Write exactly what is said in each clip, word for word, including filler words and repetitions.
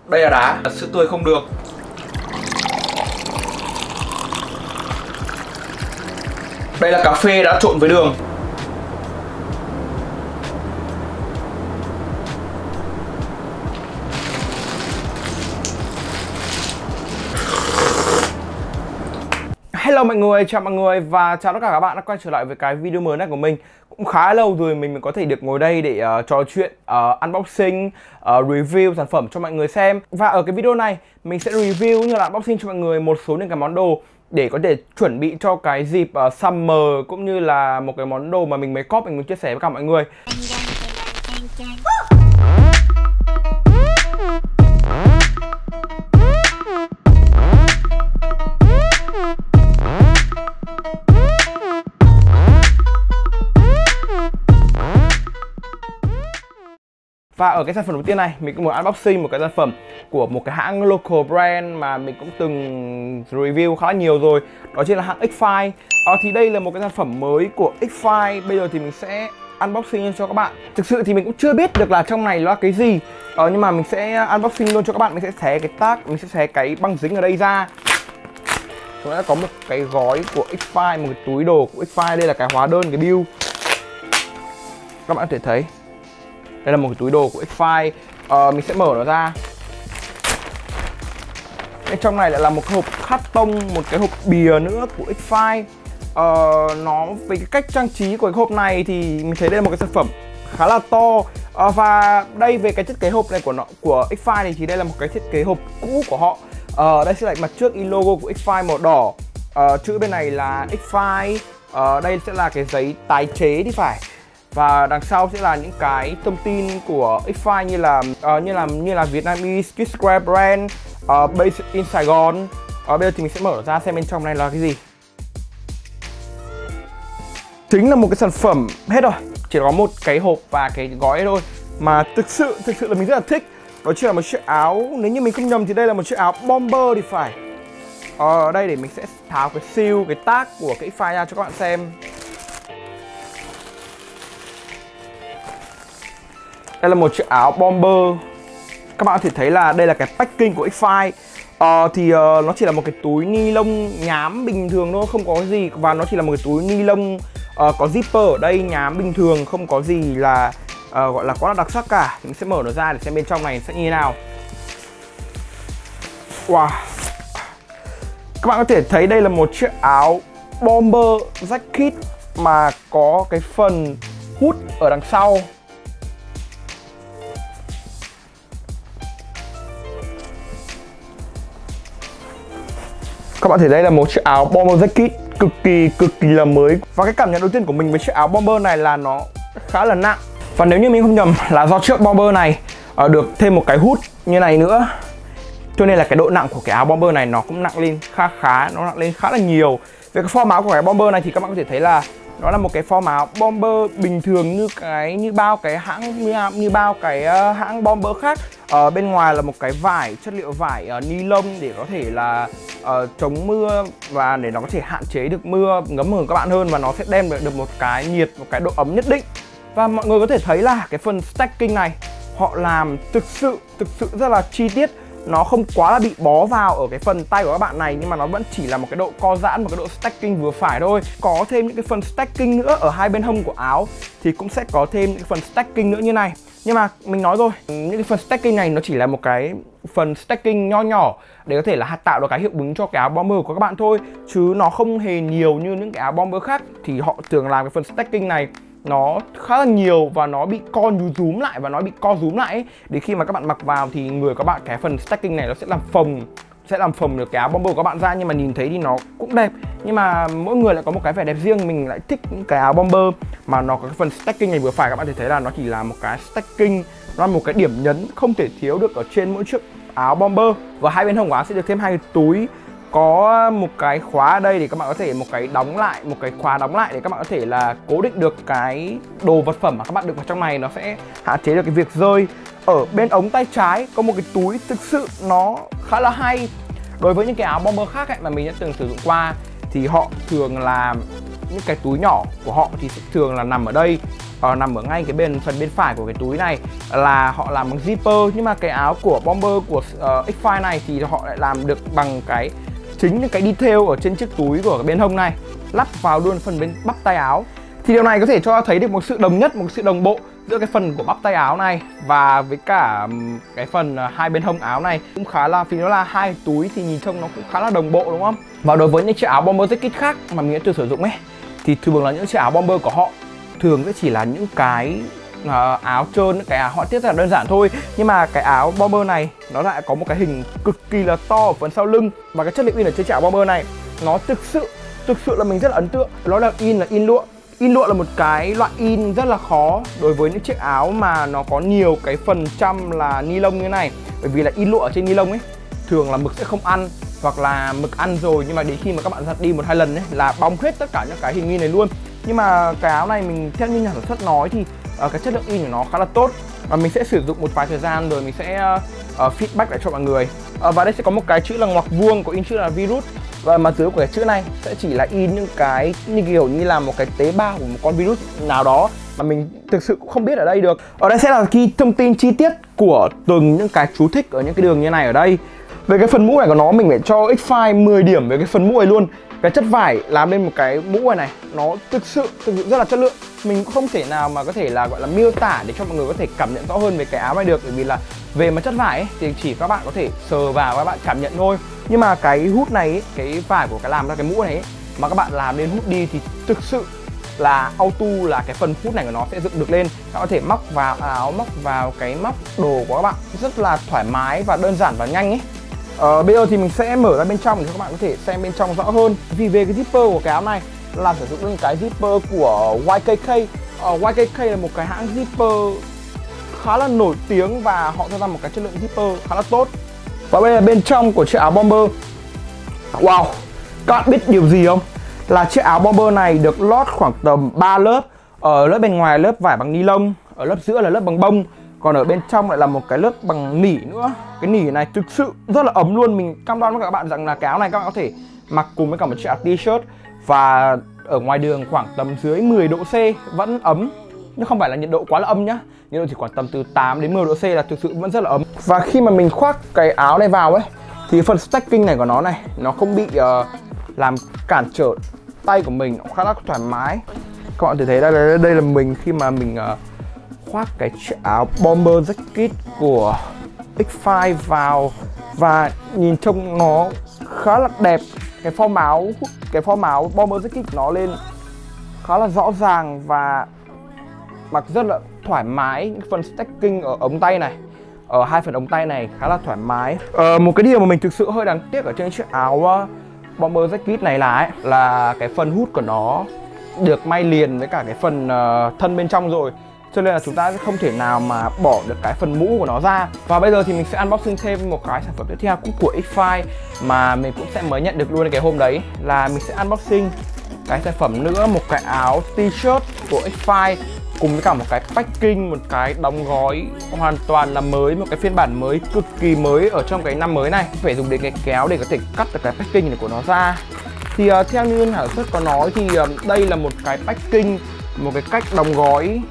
Đây là đá, sữa tươi không được. Đây là cà phê đã trộn với đường. Hello mọi người, chào mọi người và chào tất cả các bạn đã quay trở lại với cái video mới này của mình. Cũng khá lâu rồi mình mới có thể được ngồi đây để uh, trò chuyện, uh, unboxing, uh, review sản phẩm cho mọi người xem. Và ở cái video này mình sẽ review như là unboxing cho mọi người một số những cái món đồ để có thể chuẩn bị cho cái dịp uh, summer, cũng như là một cái món đồ mà mình mới cóp mình muốn chia sẻ với cả mọi người. Và ở cái sản phẩm đầu tiên này, mình cũng muốn unboxing một cái sản phẩm của một cái hãng local brand mà mình cũng từng review khá là nhiều rồi. Đó chính là hãng X-Fi. ờ, Thì đây là một cái sản phẩm mới của X-Fi. Bây giờ thì mình sẽ unboxing cho các bạn. Thực sự thì mình cũng chưa biết được là trong này là cái gì, ờ, nhưng mà mình sẽ unboxing luôn cho các bạn. Mình sẽ xé cái tag, mình sẽ xé cái băng dính ở đây ra. Chúng ta đã có một cái gói của X-Fi, một cái túi đồ của X-Fi. Đây là cái hóa đơn, cái bill. Các bạn có thể thấy đây là một cái túi đồ của X-Fi. ờ, Mình sẽ mở nó ra. Bên trong này lại là một cái hộp cắt tông, một cái hộp bìa nữa của X-Fi. ờ, Nó với cái cách trang trí của cái hộp này thì mình thấy đây là một cái sản phẩm khá là to. ờ, Và đây về cái thiết kế hộp này của nó của X-Fi này thì đây là một cái thiết kế hộp cũ của họ. ờ, Đây sẽ là mặt trước in logo của X-Fi màu đỏ. ờ, Chữ bên này là X-Fi. ờ, Đây sẽ là cái giấy tái chế thì phải. Và đằng sau sẽ là những cái thông tin của X-Fi như là uh, như là như là Vietnamese streetwear brand, uh, based in Sài Gòn. uh, Bây giờ thì mình sẽ mở ra xem bên trong này là cái gì. Chính là một cái sản phẩm hết rồi, chỉ có một cái hộp và cái gói thôi mà thực sự thực sự là mình rất là thích. Đó chỉ là một chiếc áo, nếu như mình không nhầm thì đây là một chiếc áo bomber thì phải. Ở uh, đây để mình sẽ tháo cái seal, cái tag của cái X-Fi ra cho các bạn xem. Đây là một chiếc áo bomber. Các bạn có thể thấy là đây là cái packing của X-Fi. ờ, Thì uh, nó chỉ là một cái túi ni lông nhám bình thường thôi, không có cái gì. Và nó chỉ là một cái túi ni lông uh, có zipper ở đây, nhám bình thường, không có gì là uh, gọi là quá là đặc sắc cả. Mình sẽ mở nó ra để xem bên trong này sẽ như thế nào. Wow. Các bạn có thể thấy đây là một chiếc áo bomber jacket mà có cái phần hút ở đằng sau. Các bạn thấy đây là một chiếc áo bomber jacket cực kỳ cực kỳ là mới. Và cái cảm nhận đầu tiên của mình với chiếc áo bomber này là nó khá là nặng. Và nếu như mình không nhầm là do chiếc bomber này uh, được thêm một cái hút như này nữa, cho nên là cái độ nặng của cái áo bomber này nó cũng nặng lên khá khá, nó nặng lên khá là nhiều. Về cái form áo của cái bomber này thì các bạn có thể thấy là nó là một cái form áo bomber bình thường như cái như bao cái hãng như, như bao cái uh, hãng bomber khác. Ở uh, bên ngoài là một cái vải, chất liệu vải uh, ni lông để có thể là uh, chống mưa và để nó có thể hạn chế được mưa ngấm của các bạn hơn, và nó sẽ đem được một cái nhiệt, một cái độ ấm nhất định. Và mọi người có thể thấy là cái phần stacking này họ làm thực sự thực sự rất là chi tiết. Nó không quá là bị bó vào ở cái phần tay của các bạn này, nhưng mà nó vẫn chỉ là một cái độ co giãn, một cái độ stacking vừa phải thôi. Có thêm những cái phần stacking nữa ở hai bên hông của áo thì cũng sẽ có thêm những phần stacking nữa như này. Nhưng mà mình nói rồi, những cái phần stacking này nó chỉ là một cái phần stacking nho nhỏ để có thể là tạo được cái hiệu ứng cho cái áo bomber của các bạn thôi, chứ nó không hề nhiều như những cái áo bomber khác. Thì họ thường làm cái phần stacking này nó khá là nhiều và nó bị co rúm lại và nó bị co rúm lại ấy. Để khi mà các bạn mặc vào thì người các bạn cái phần stacking này nó sẽ làm phồng sẽ làm phồng được cái áo bomber của các bạn ra, nhưng mà nhìn thấy thì nó cũng đẹp. Nhưng mà mỗi người lại có một cái vẻ đẹp riêng. Mình lại thích những cái áo bomber mà nó có cái phần stacking này vừa phải. Các bạn thể thấy là nó chỉ là một cái stacking, nó là một cái điểm nhấn không thể thiếu được ở trên mỗi chiếc áo bomber. Và hai bên hông của áo sẽ được thêm hai cái túi, có một cái khóa ở đây để các bạn có thể một cái đóng lại, một cái khóa đóng lại để các bạn có thể là cố định được cái đồ vật phẩm mà các bạn đựng vào trong này, nó sẽ hạn chế được cái việc rơi. Ở bên ống tay trái có một cái túi thực sự nó khá là hay. Đối với những cái áo bomber khác ấy, mà mình đã từng sử dụng qua thì họ thường là những cái túi nhỏ của họ thì sẽ thường là nằm ở đây. uh, nằm ở ngay cái bên phần bên phải của cái túi này là họ làm bằng zipper, nhưng mà cái áo của Bomber của uh, ích năm này thì họ lại làm được bằng cái chính những cái detail ở trên chiếc túi của cái bên hông này, lắp vào luôn phần bên bắp tay áo. Thì điều này có thể cho thấy được một sự đồng nhất, một sự đồng bộ giữa cái phần của bắp tay áo này và với cả cái phần hai bên hông áo này. Cũng khá là, vì nó là hai túi thì nhìn trông nó cũng khá là đồng bộ, đúng không? Và đối với những chiếc áo Bomber Jacket khác mà mình đã từng sử dụng ấy, thì thường là những chiếc áo Bomber của họ thường sẽ chỉ là những cái uh, áo trơn, những cái áo họa tiết rất là đơn giản thôi. Nhưng mà cái áo Bomber này nó lại có một cái hình cực kỳ là to ở phần sau lưng. Và cái chất liệu in ở trên chiếc áo Bomber này nó thực sự, thực sự là mình rất là ấn tượng. Nó là in là in lụa. In lụa là một cái loại in rất là khó đối với những chiếc áo mà nó có nhiều cái phần trăm là ni lông như thế này. Bởi vì là in lụa ở trên ni lông ấy, thường là mực sẽ không ăn, hoặc là mực ăn rồi nhưng mà đến khi mà các bạn giặt đi một hai lần ấy là bong hết tất cả những cái hình in này luôn. Nhưng mà cái áo này mình theo như nhà sản xuất nói thì uh, cái chất lượng in của nó khá là tốt, và mình sẽ sử dụng một vài thời gian rồi mình sẽ uh, uh, feedback lại cho mọi người. Uh, và đây sẽ có một cái chữ là ngoặc vuông, có in chữ là virus, và mặt dưới của cái chữ này sẽ chỉ là in những cái như kiểu như là một cái tế bào của một con virus nào đó mà mình thực sự cũng không biết ở đây được. Ở đây sẽ là ghi thông tin chi tiết của từng những cái chú thích ở những cái đường như này ở đây. Về cái phần mũ này của nó, mình phải cho ích năm mười điểm về cái phần mũ này luôn. Cái chất vải làm lên một cái mũ này này nó thực sự thực sự rất là chất lượng. Mình cũng không thể nào mà có thể là gọi là miêu tả để cho mọi người có thể cảm nhận rõ hơn về cái áo này được, bởi vì là về mặt chất vải ấy, thì chỉ các bạn có thể sờ vào các bạn cảm nhận thôi. Nhưng mà cái hút này ấy, cái vải của cái làm ra cái mũ này ấy, mà các bạn làm lên hút đi thì thực sự là auto là cái phần hút này của nó sẽ dựng được lên. Các bạn có thể móc vào áo, móc vào cái móc đồ của các bạn rất là thoải mái và đơn giản và nhanh ấy. Ờ, bây giờ thì mình sẽ mở ra bên trong để các bạn có thể xem bên trong rõ hơn. Vì về cái zipper của cái áo này là sử dụng những cái zipper của Y K K. Ờ, Y K K là một cái hãng zipper khá là nổi tiếng và họ cho ra một cái chất lượng zipper khá là tốt. Và bây giờ bên trong của chiếc áo Bomber, wow, các bạn biết điều gì không? Là chiếc áo Bomber này được lót khoảng tầm ba lớp. Ở lớp bên ngoài lớp vải bằng ni lông, ở lớp giữa là lớp bằng bông, còn ở bên trong lại là một cái lớp bằng nỉ nữa. Cái nỉ này thực sự rất là ấm luôn. Mình cam đoan với các bạn rằng là cái áo này các bạn có thể mặc cùng với cả một chiếc áo t-shirt và ở ngoài đường khoảng tầm dưới mười độ C vẫn ấm. Nhưng không phải là nhiệt độ quá là âm nhá, nhiệt độ chỉ khoảng tầm từ tám đến mười độ C là thực sự vẫn rất là ấm. Và khi mà mình khoác cái áo này vào ấy thì phần stacking này của nó này nó không bị uh, làm cản trở tay của mình, nó khá là thoải mái. Các bạn có thể thấy đây, đây, đây là mình khi mà mình uh, khoác cái chiếc áo Bomber Jacket của ích năm vào và nhìn trông nó khá là đẹp. Cái form áo, cái form áo Bomber Jacket nó lên khá là rõ ràng và mặc rất là thoải mái. Những phần stacking ở ống tay này, ở hai phần ống tay này khá là thoải mái. Ờ, một cái điều mà mình thực sự hơi đáng tiếc ở trên chiếc áo uh, Bomber Jacket này là ấy, là cái phần hút của nó được may liền với cả cái phần uh, thân bên trong rồi, cho nên là chúng ta sẽ không thể nào mà bỏ được cái phần mũ của nó ra. Và bây giờ thì mình sẽ unboxing thêm một cái sản phẩm tiếp theo cũng của ích năm mà mình cũng sẽ mới nhận được luôn cái hôm đấy, là mình sẽ unboxing cái sản phẩm nữa, một cái áo t-shirt của ích năm cùng với cả một cái packing, một cái đóng gói hoàn toàn là mới, một cái phiên bản mới cực kỳ mới ở trong cái năm mới này. Phải dùng đến cái kéo để có thể cắt được cái packing này của nó ra. Thì uh, theo như nhà sản xuất có nói thì uh, đây là một cái packing, một cái cách đóng gói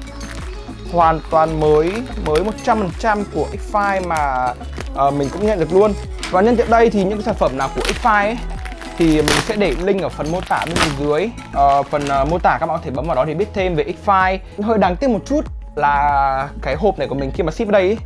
hoàn toàn mới, mới một trăm phần trăm của ích năm mà uh, mình cũng nhận được luôn. Và nhân tiện đây thì những cái sản phẩm nào của ích năm ấy thì mình sẽ để link ở phần mô tả bên dưới. uh, Phần uh, mô tả các bạn có thể bấm vào đó để biết thêm về ích năm. Hơi đáng tiếc một chút là cái hộp này của mình khi mà ship ở đây ấy,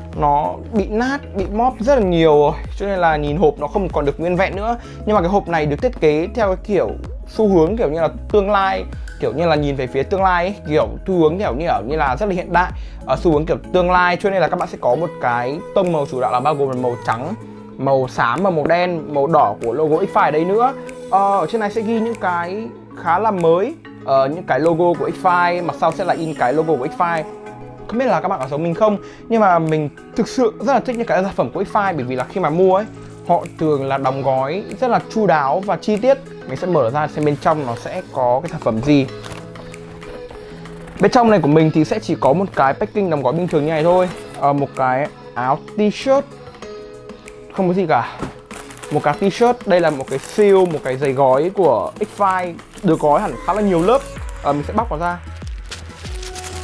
nó bị nát, bị móp rất là nhiều rồi, cho nên là nhìn hộp nó không còn được nguyên vẹn nữa. Nhưng mà cái hộp này được thiết kế theo cái kiểu xu hướng kiểu như là tương lai, kiểu như là nhìn về phía tương lai ấy, kiểu xu hướng kiểu như kiểu như là rất là hiện đại, ở xu hướng kiểu tương lai, cho nên là các bạn sẽ có một cái tông màu chủ đạo là bao gồm là màu trắng, màu xám và màu đen, màu đỏ của logo ích năm ở đây nữa. Ờ, ở trên này sẽ ghi những cái khá là mới, ờ, những cái logo của ích năm, mặt sau sẽ là in cái logo của ích năm. Không biết là các bạn có giống mình không, nhưng mà mình thực sự rất là thích những cái sản phẩm của ích năm, bởi vì là khi mà mua ấy, họ thường là đóng gói rất là chu đáo và chi tiết. Mình sẽ mở ra xem bên trong nó sẽ có cái sản phẩm gì. Bên trong này của mình thì sẽ chỉ có một cái packing đóng gói bình thường như này thôi. à, Một cái áo t-shirt, không có gì cả. Một cái t-shirt, đây là một cái seal, một cái giày gói của ích năm được gói hẳn khá là nhiều lớp. à, Mình sẽ bóc nó ra.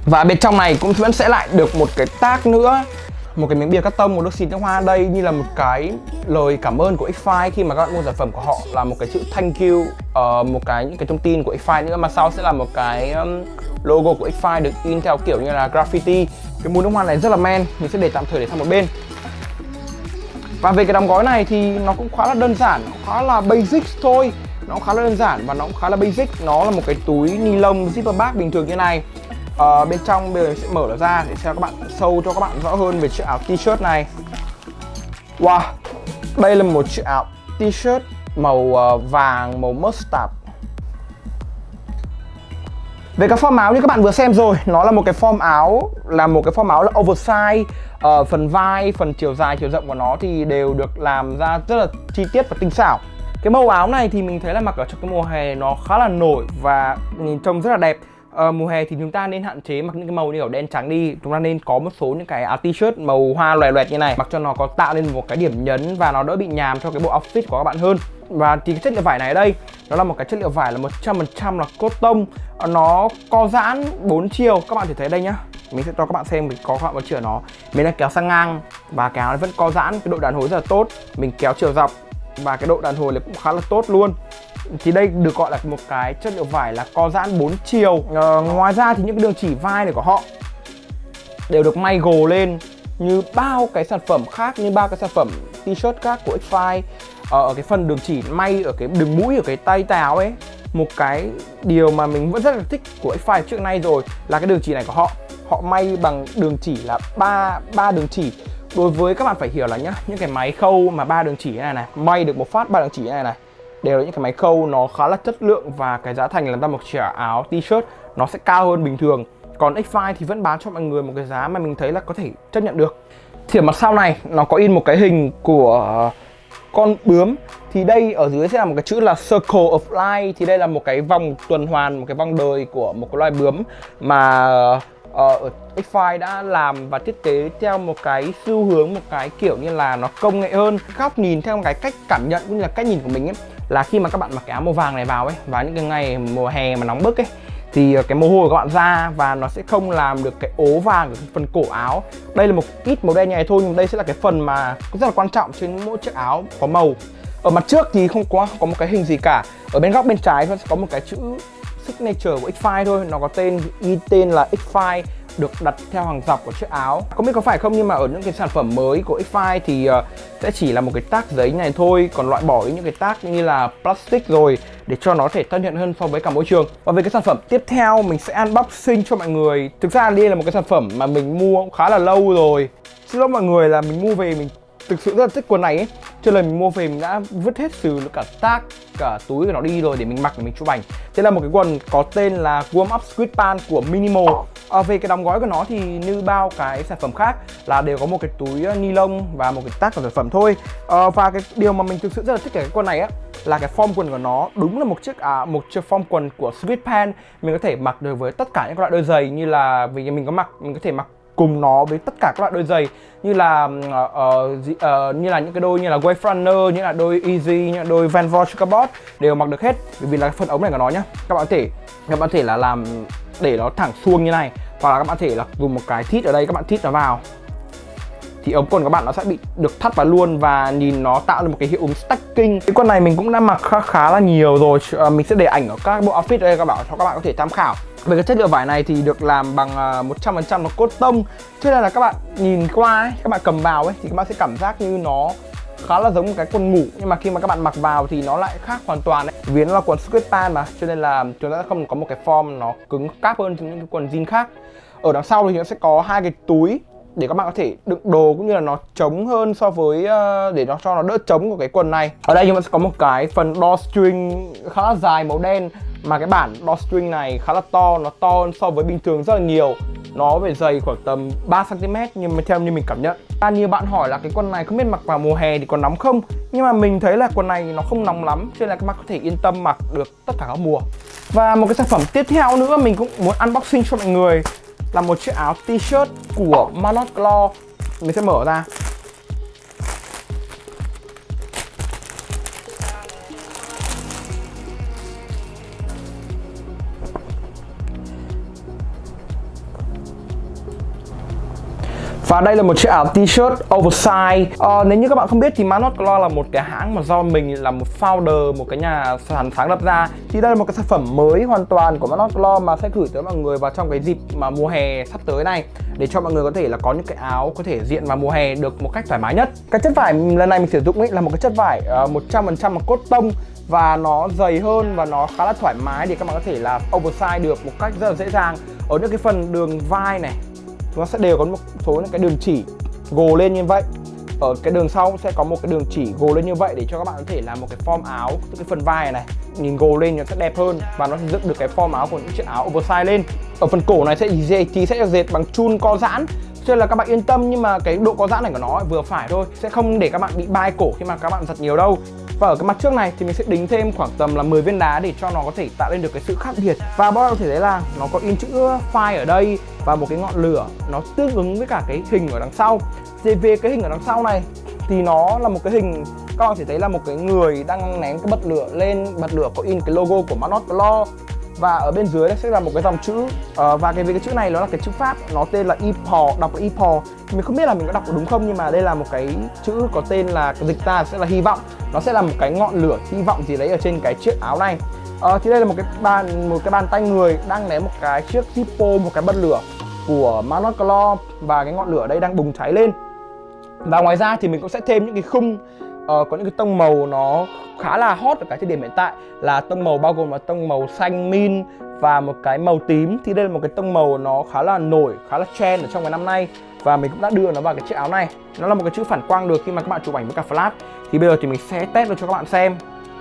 Và bên trong này cũng vẫn sẽ lại được một cái tag nữa, một cái miếng bìa cắt tông, một đôi xịt nước hoa. Đây như là một cái lời cảm ơn của X-Fi khi mà các bạn mua sản phẩm của họ, là một cái chữ thank you, uh, một cái những cái thông tin của X-Fi nữa. Mà sau sẽ là một cái um, logo của X-Fi được in theo kiểu như là graffiti. Cái mùi nước hoa này rất là men, mình sẽ để tạm thời để sang một bên. Và về cái đóng gói này thì nó cũng khá là đơn giản, nó khá là basic thôi. Nó khá là đơn giản và nó cũng khá là basic. Nó là một cái túi ni lông zipper bag bình thường như này. Ờ, bên trong bây giờ mình sẽ mở nó ra để cho các bạn show cho các bạn rõ hơn về chiếc áo t-shirt này. Wow, đây là một chiếc áo t-shirt màu uh, vàng, màu mustard. Về cái form áo như các bạn vừa xem rồi, nó là một cái form áo là một cái form áo là oversize. Ở uh, phần vai, phần chiều dài, chiều rộng của nó thì đều được làm ra rất là chi tiết và tinh xảo. Cái màu áo này thì mình thấy là mặc ở trong cái mùa hè nó khá là nổi và nhìn trông rất là đẹp. Uh, mùa hè thì chúng ta nên hạn chế mặc những cái màu như kiểu đen trắng đi. Chúng ta nên có một số những cái áo t-shirt màu hoa loè loẹt như này, mặc cho nó có tạo nên một cái điểm nhấn và nó đỡ bị nhàm cho cái bộ outfit của các bạn hơn. Và thì cái chất liệu vải này ở đây, nó là một cái chất liệu vải là một trăm phần trăm là cotton. uh, Nó co giãn bốn chiều, các bạn thể thấy đây nhá. Mình sẽ cho các bạn xem mình có các bạn một chiều nó. Mình đang kéo sang ngang và cái áo nó vẫn co giãn, cái độ đàn hồi rất là tốt. Mình kéo chiều dọc và cái độ đàn hồi này cũng khá là tốt luôn. Thì đây được gọi là một cái chất liệu vải là co giãn bốn chiều. ờ, Ngoài ra thì những cái đường chỉ vai này của họ đều được may gồ lên như bao cái sản phẩm khác, như bao cái sản phẩm t-shirt khác của X-Fi. Ở cái phần đường chỉ may ở cái đường mũi, ở cái tay táo ấy, một cái điều mà mình vẫn rất là thích của X-Fi trước nay rồi là cái đường chỉ này của họ. Họ may bằng đường chỉ là ba ba đường chỉ. Đối với các bạn phải hiểu là nhá, những cái máy khâu mà ba đường chỉ này này, may được một phát ba đường chỉ này này, đều là những cái máy khâu nó khá là chất lượng và cái giá thành làm ra một chiếc áo t-shirt nó sẽ cao hơn bình thường. Còn X-Fi thì vẫn bán cho mọi người một cái giá mà mình thấy là có thể chấp nhận được. Thì ở mặt sau này nó có in một cái hình của con bướm. Thì đây ở dưới sẽ là một cái chữ là Circle of Life. Thì đây là một cái vòng tuần hoàn, một cái vòng đời của một cái loài bướm mà uh, X-Fi đã làm và thiết kế theo một cái xu hướng, một cái kiểu như là nó công nghệ hơn. Góc nhìn theo một cái cách cảm nhận cũng như là cách nhìn của mình ấy, là khi mà các bạn mặc cái áo màu vàng này vào ấy, vào những cái ngày mùa hè mà nóng bức ấy, thì cái mồ hôi của các bạn ra và nó sẽ không làm được cái ố vàng ở phần cổ áo. Đây là một ít màu đen như này thôi, nhưng đây sẽ là cái phần mà rất là quan trọng trên mỗi chiếc áo có màu. Ở mặt trước thì không có có một cái hình gì cả. Ở bên góc bên trái nó sẽ có một cái chữ signature của X-Fi thôi, nó có tên ghi tên là X-Fi, được đặt theo hàng dọc của chiếc áo. Không biết có phải không, nhưng mà ở những cái sản phẩm mới của X-Fi thì uh, sẽ chỉ là một cái tag giấy này thôi, còn loại bỏ những cái tag như là plastic rồi để cho nó có thể thân thiện hơn so với cả môi trường. Và về cái sản phẩm tiếp theo mình sẽ unboxing cho mọi người. Thực ra đây là một cái sản phẩm mà mình mua cũng khá là lâu rồi. Xin lỗi mọi người là mình mua về mình thực sự rất là thích quần này ấy, cho nên mình mua về mình đã vứt hết từ cả tag, cả túi của nó đi rồi để mình mặc để mình chụp ảnh. Thế là một cái quần có tên là Warm Up Sweatpants của Minimal. À, về cái đóng gói của nó thì như bao cái sản phẩm khác là đều có một cái túi ni lông và một cái tag của sản phẩm thôi. À, và cái điều mà mình thực sự rất là thích cái quần này á là cái form quần của nó đúng là một chiếc à, một chiếc form quần của Sweatpants. Mình có thể mặc được với tất cả những loại đôi giày, như là vì mình có mặc mình có thể mặc cùng nó với tất cả các loại đôi giày như là uh, uh, uh, như là những cái đôi như là Wayfarner, như là đôi Easy, như là đôi Van Vogt Checkerboard đều mặc được hết, bởi vì là cái phần ống này của nó nhá. Các bạn có thể các bạn có thể là làm để nó thẳng suông như này, hoặc là các bạn có thể là dùng một cái thít ở đây, các bạn thít nó vào thì ống quần của bạn nó sẽ bị được thắt vào luôn và nhìn nó tạo ra một cái hiệu ứng stacking. Cái quần này mình cũng đã mặc khá khá là nhiều rồi, uh, mình sẽ để ảnh ở các bộ outfit ở đây các bạn cho các bạn có thể tham khảo. Về cái chất liệu vải này thì được làm bằng một trăm phần trăm là cotton, cho nên là các bạn nhìn qua ấy, các bạn cầm vào ấy thì các bạn sẽ cảm giác như nó khá là giống một cái quần ngủ, nhưng mà khi mà các bạn mặc vào thì nó lại khác hoàn toàn đấy. Vì nó là quần sweatpants mà, cho nên là chúng ta không có một cái form nó cứng cáp hơn những cái quần jean khác. Ở đằng sau thì nó sẽ có hai cái túi để các bạn có thể đựng đồ cũng như là nó trống hơn so với uh, để nó cho nó đỡ trống của cái quần này. Ở đây chúng ta sẽ có một cái phần drawstring khá là dài màu đen, mà cái bản drawstring này khá là to, nó to hơn so với bình thường rất là nhiều. Nó phải dày khoảng tầm ba xăng ti mét nhưng mà theo như mình cảm nhận. À, nhiều bạn hỏi là cái quần này không biết mặc vào mùa hè thì có nóng không? Nhưng mà mình thấy là quần này nó không nóng lắm, cho nên là các bạn có thể yên tâm mặc được tất cả các mùa. Và một cái sản phẩm tiếp theo nữa mình cũng muốn unboxing cho mọi người là một chiếc áo t-shirt của Manor Claw. Mình sẽ mở ra. Và đây là một chiếc áo t-shirt oversize. ờ, Nếu như các bạn không biết thì Manor Color là một cái hãng mà do mình là một founder, một cái nhà sản sáng lập ra. Thì đây là một cái sản phẩm mới hoàn toàn của Manor Color mà sẽ gửi tới mọi người vào trong cái dịp mà mùa hè sắp tới này, để cho mọi người có thể là có những cái áo có thể diện vào mùa hè được một cách thoải mái nhất. Cái chất vải lần này mình sử dụng ấy là một cái chất vải uh, một trăm phần trăm là cốt tông, và nó dày hơn và nó khá là thoải mái để các bạn có thể là oversize được một cách rất là dễ dàng. Ở những cái phần đường vai này chúng ta sẽ đều có một số những cái đường chỉ gồ lên như vậy. Ở cái đường sau sẽ có một cái đường chỉ gồ lên như vậy để cho các bạn có thể làm một cái form áo từ cái phần vai này, này nhìn gồ lên nó sẽ đẹp hơn và nó sẽ dựng được cái form áo của những chiếc áo oversize lên. Ở phần cổ này sẽ thì sẽ dệt bằng chun co giãn, cho nên là các bạn yên tâm, nhưng mà cái độ co giãn này của nó vừa phải thôi, sẽ không để các bạn bị bay cổ khi mà các bạn giật nhiều đâu. Và ở cái mặt trước này thì mình sẽ đính thêm khoảng tầm là mười viên đá để cho nó có thể tạo lên được cái sự khác biệt. Và các bạn có thể thấy là nó có in chữ Fire ở đây và một cái ngọn lửa nó tương ứng với cả cái hình ở đằng sau. Thì về cái hình ở đằng sau này thì nó là một cái hình, các bạn có thể thấy là một cái người đang ném cái bật lửa lên, bật lửa có in cái logo của Manor Color. Và ở bên dưới đây sẽ là một cái dòng chữ uh, và cái về cái chữ này nó là cái chữ Pháp, nó tên là i pê o, đọc là i pê o. Mình không biết là mình có đọc được đúng không, nhưng mà đây là một cái chữ có tên là, dịch ra sẽ là hy vọng. Nó sẽ là một cái ngọn lửa hy vọng gì đấy ở trên cái chiếc áo này. Uh, thì đây là một cái bàn một cái bàn tay người đang ném một cái chiếc Zippo, một cái bật lửa của Manor Color, và cái ngọn lửa ở đây đang bùng cháy lên. Và ngoài ra thì mình cũng sẽ thêm những cái khung uh, có những cái tông màu nó khá là hot ở cái thời điểm hiện tại, là tông màu bao gồm là tông màu xanh min và một cái màu tím. Thì đây là một cái tông màu nó khá là nổi, khá là trend ở trong cái năm nay, và mình cũng đã đưa nó vào cái chiếc áo này. Nó là một cái chữ phản quang được khi mà các bạn chụp ảnh với cả flash. Thì bây giờ thì mình sẽ test được cho các bạn xem.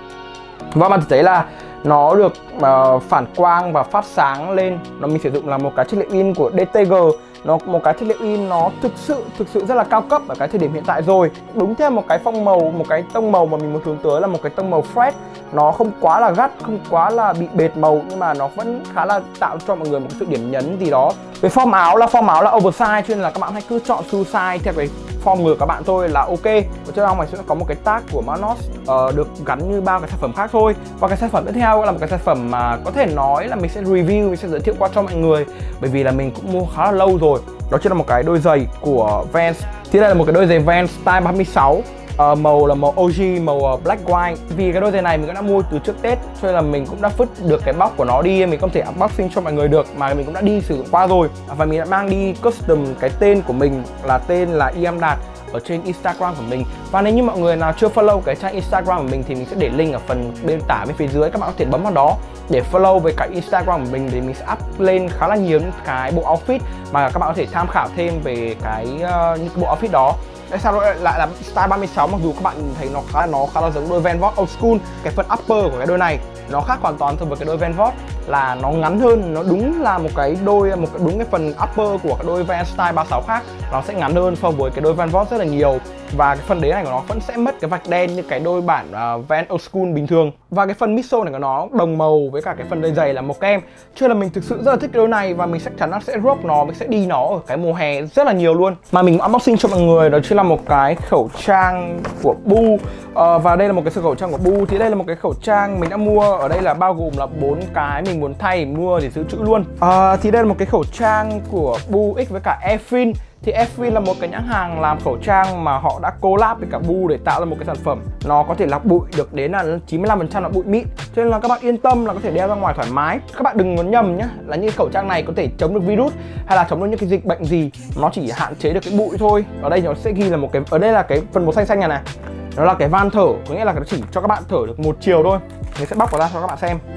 Và bạn thấy là nó được uh, phản quang và phát sáng lên. Nó mình sử dụng là một cái chất liệu in của đê tê giê. Nó một cái chất liệu in nó thực sự thực sự rất là cao cấp ở cái thời điểm hiện tại rồi. Đúng theo một cái phong màu, một cái tông màu mà mình muốn hướng tới là một cái tông màu fresh. Nó không quá là gắt, không quá là bị bệt màu, nhưng mà nó vẫn khá là tạo cho mọi người một cái sự điểm nhấn gì đó. Về form áo là form áo là oversize, cho nên là các bạn hãy cứ chọn shoe size theo cái form người của các bạn thôi là ok. Ở trên trong này sẽ có một cái tag của Manor uh, được gắn như bao cái sản phẩm khác thôi. Và cái sản phẩm tiếp theo là một cái sản phẩm mà có thể nói là mình sẽ review, mình sẽ giới thiệu qua cho mọi người, bởi vì là mình cũng mua khá là lâu rồi. Đó chính là một cái đôi giày của Vans. Thì đây là một cái đôi giày Vans Style ba mươi sáu. Uh, màu là màu ô giê, màu uh, black white. Vì cái đôi giày này mình cũng đã mua từ trước Tết, cho nên là mình cũng đã vứt được cái box của nó đi, mình không thể unboxing cho mọi người được, mà mình cũng đã đi sử dụng qua rồi. Và mình đã mang đi custom cái tên của mình là tên là i em Đạt ở trên Instagram của mình. Và nếu như mọi người nào chưa follow cái trang Instagram của mình thì mình sẽ để link ở phần bên tả bên phía dưới, các bạn có thể bấm vào đó để follow với cái Instagram của mình, thì mình sẽ up lên khá là nhiều những cái bộ outfit mà các bạn có thể tham khảo thêm về cái uh, những cái bộ outfit đó. Tại sao lại là Style ba mươi sáu, mặc dù các bạn thấy nó khá là nó khá là giống đôi Van Vogt Old School. Cái phần upper của cái đôi này nó khác hoàn toàn so với cái đôi Van Vogt, là nó ngắn hơn, nó đúng là một cái đôi một cái đúng cái phần upper của cái đôi Van Style ba mươi sáu khác, nó sẽ ngắn hơn so với cái đôi Van Vogt rất là nhiều. Và cái phần đế này của nó vẫn sẽ mất cái vạch đen như cái đôi bản uh, Van Old School bình thường. Và cái phần midsole này của nó đồng màu với cả cái phần đôi giày là màu kem, cho nên là mình thực sự rất là thích cái đôi này, và mình chắc chắn nó sẽ rock nó, mình sẽ đi nó ở cái mùa hè rất là nhiều luôn. Mà mình unboxing cho mọi người đó chính là một cái khẩu trang của Bu. uh, Và đây là một cái khẩu trang của Bu. Thì đây là một cái khẩu trang mình đã mua, ở đây là bao gồm là bốn cái mình muốn thay mua để dự trữ luôn. uh, Thì đây là một cái khẩu trang của Bu X với cả Airfin. Thì Airfin là một cái nhãn hàng làm khẩu trang mà họ đã collab với cả Bu để tạo ra một cái sản phẩm nó có thể lọc bụi được đến là chín mươi lăm phần trăm là bụi mịn, cho nên là các bạn yên tâm là có thể đeo ra ngoài thoải mái. Các bạn đừng có nhầm nhá, là những khẩu trang này có thể chống được virus hay là chống được những cái dịch bệnh gì, nó chỉ hạn chế được cái bụi thôi. Ở đây nó sẽ ghi là một cái, ở đây là cái phần màu xanh xanh này này, nó là cái van thở, có nghĩa là nó chỉ cho các bạn thở được một chiều thôi. Mình sẽ bóc vào ra cho các bạn xem.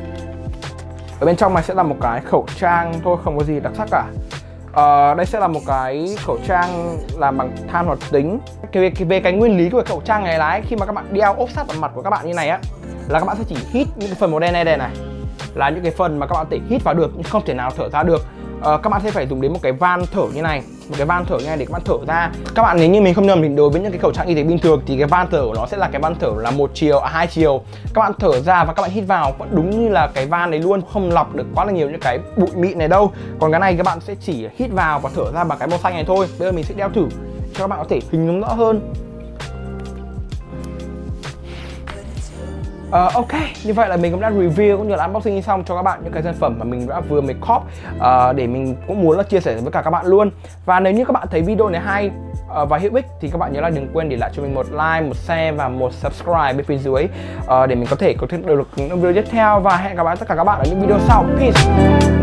Ở bên trong này sẽ là một cái khẩu trang thôi, không có gì đặc sắc cả. Uh, đây sẽ là một cái khẩu trang làm bằng than hoạt tính. Cái, cái về cái nguyên lý của cái khẩu trang này là khi mà các bạn đeo ốp sát vào mặt của các bạn như này á, là các bạn sẽ chỉ hít những cái phần màu đen này, đen này là những cái phần mà các bạn có thể hít vào được nhưng không thể nào thở ra được. Uh, các bạn sẽ phải dùng đến một cái van thở như này, một cái van thở như này để các bạn thở ra. Các bạn nếu như mình không nhầm thì đối với những cái khẩu trang y tế bình thường thì cái van thở của nó sẽ là cái van thở là một chiều, à, hai chiều. Các bạn thở ra và các bạn hít vào vẫn đúng như là cái van đấy luôn, không lọc được quá là nhiều những cái bụi mịn này đâu. Còn cái này các bạn sẽ chỉ hít vào và thở ra bằng cái màu xanh này thôi. Bây giờ mình sẽ đeo thử cho các bạn có thể hình dung rõ hơn. Uh, ok, như vậy là mình cũng đã review cũng như là unboxing xong cho các bạn những cái sản phẩm mà mình đã vừa mới cop uh, để mình cũng muốn là chia sẻ với cả các bạn luôn. Và nếu như các bạn thấy video này hay uh, và hữu ích thì các bạn nhớ là đừng quên để lại cho mình một like, một share và một subscribe bên phía dưới uh, để mình có thể có thêm được những video tiếp theo. Và hẹn gặp lại tất cả các bạn ở những video sau. Peace.